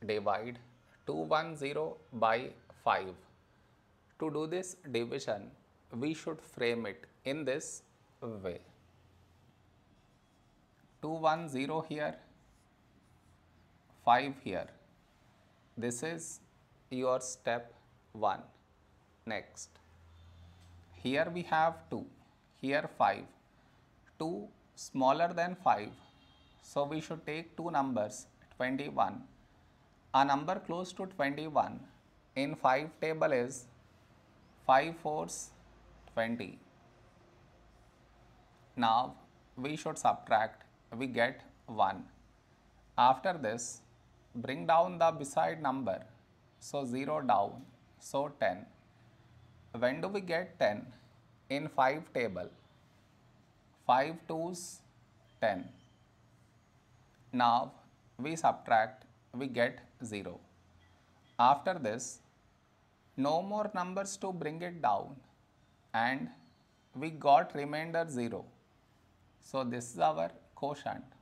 divide 210 by 5. To do this division, we should frame it in this way. 210 here, 5 here. This is your step 1. Next, here we have 2, here 5. 2 smaller than 5, so we should take two numbers 21. A number close to 21 in 5 table is 5 fours 20. Now we should subtract, we get 1. After this, bring down the beside number, so 0 down, so 10. When do we get 10? In 5 table, 5 twos 10. Now we subtract, we get 0. After this, no more numbers to bring it down, and we got remainder 0. So this is our quotient.